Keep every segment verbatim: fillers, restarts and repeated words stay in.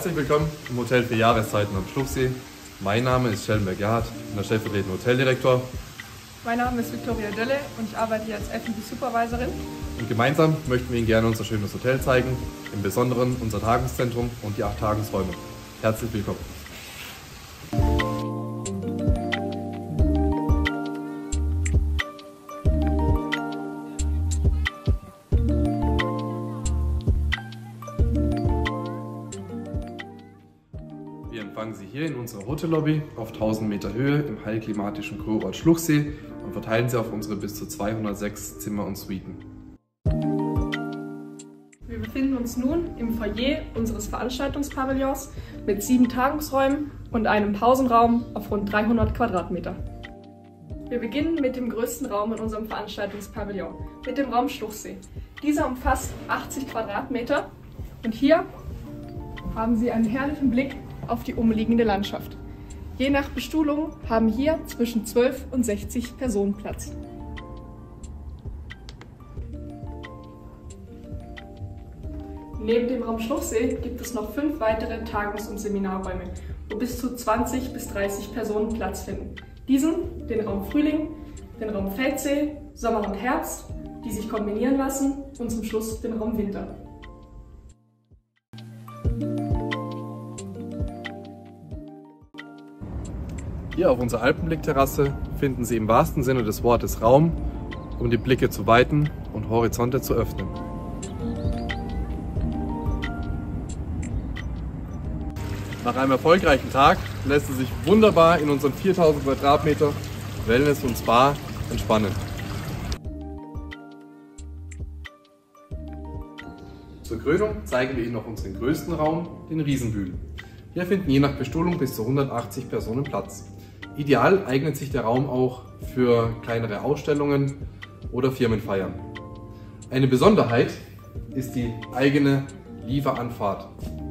Herzlich willkommen im Hotel für Jahreszeiten am Schluchsee. Mein Name ist Schellenberg Gerhard, ich bin der stellvertretende Hoteldirektor. Mein Name ist Viktoria Dölle und ich arbeite hier als F und B Supervisorin. Und gemeinsam möchten wir Ihnen gerne unser schönes Hotel zeigen, im Besonderen unser Tagungszentrum und die acht Tagungsräume. Herzlich willkommen. Wir empfangen Sie hier in unserer Hotellobby auf tausend Meter Höhe im heilklimatischen Kurort Schluchsee und verteilen Sie auf unsere bis zu zweihundertsechs Zimmer und Suiten. Wir befinden uns nun im Foyer unseres Veranstaltungspavillons mit sieben Tagungsräumen und einem Pausenraum auf rund dreihundert Quadratmeter. Wir beginnen mit dem größten Raum in unserem Veranstaltungspavillon, mit dem Raum Schluchsee. Dieser umfasst achtzig Quadratmeter und hier haben Sie einen herrlichen Blick auf die umliegende Landschaft. Je nach Bestuhlung haben hier zwischen zwölf und sechzig Personen Platz. Neben dem Raum Schluchsee gibt es noch fünf weitere Tagungs- und Seminarräume, wo bis zu zwanzig bis dreißig Personen Platz finden. Diesen, den Raum Frühling, den Raum Feldsee, Sommer und Herbst, die sich kombinieren lassen, und zum Schluss den Raum Winter. Hier auf unserer Alpenblickterrasse finden Sie im wahrsten Sinne des Wortes Raum, um die Blicke zu weiten und Horizonte zu öffnen. Nach einem erfolgreichen Tag lässt es sich wunderbar in unseren viertausend Quadratmeter Wellness und Spa entspannen. Zur Krönung zeigen wir Ihnen noch unseren größten Raum, den Riesenbühel. Hier finden je nach Bestuhlung bis zu hundertachtzig Personen Platz. Ideal eignet sich der Raum auch für kleinere Ausstellungen oder Firmenfeiern. Eine Besonderheit ist die eigene Lieferanfahrt.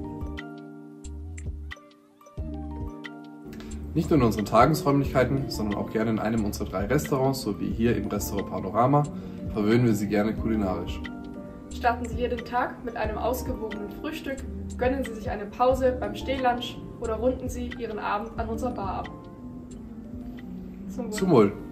Nicht nur in unseren Tagungsräumlichkeiten, sondern auch gerne in einem unserer drei Restaurants, so wie hier im Restaurant Panorama, verwöhnen wir Sie gerne kulinarisch. Starten Sie jeden Tag mit einem ausgewogenen Frühstück, gönnen Sie sich eine Pause beim Stehlunch oder runden Sie Ihren Abend an unserer Bar ab. Zum Wohl. Zum Wohl.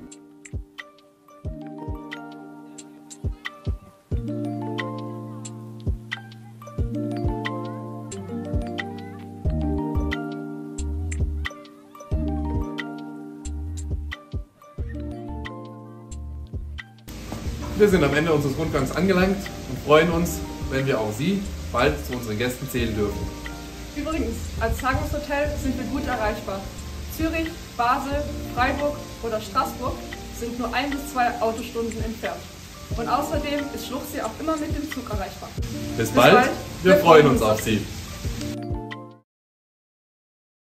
Wir sind am Ende unseres Rundgangs angelangt und freuen uns, wenn wir auch Sie bald zu unseren Gästen zählen dürfen. Übrigens, als Tagungshotel sind wir gut erreichbar. Zürich, Basel, Freiburg oder Straßburg sind nur ein bis zwei Autostunden entfernt. Und außerdem ist Schluchsee auch immer mit dem Zug erreichbar. Bis, Bis bald, bald, wir, wir freuen uns auf Sie.